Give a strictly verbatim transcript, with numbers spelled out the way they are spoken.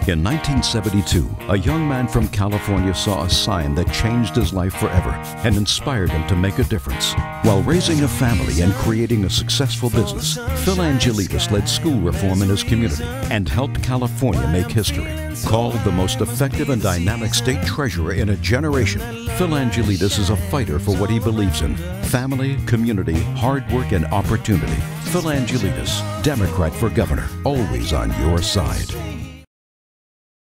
In nineteen seventy-two, a young man from California saw a sign that changed his life forever and inspired him to make a difference. While raising a family and creating a successful business, Phil Angelides led school reform in his community and helped California make history. Called the most effective and dynamic state treasurer in a generation, Phil Angelides is a fighter for what he believes in: family, community, hard work, and opportunity. Phil Angelides, Democrat for governor, always on your side.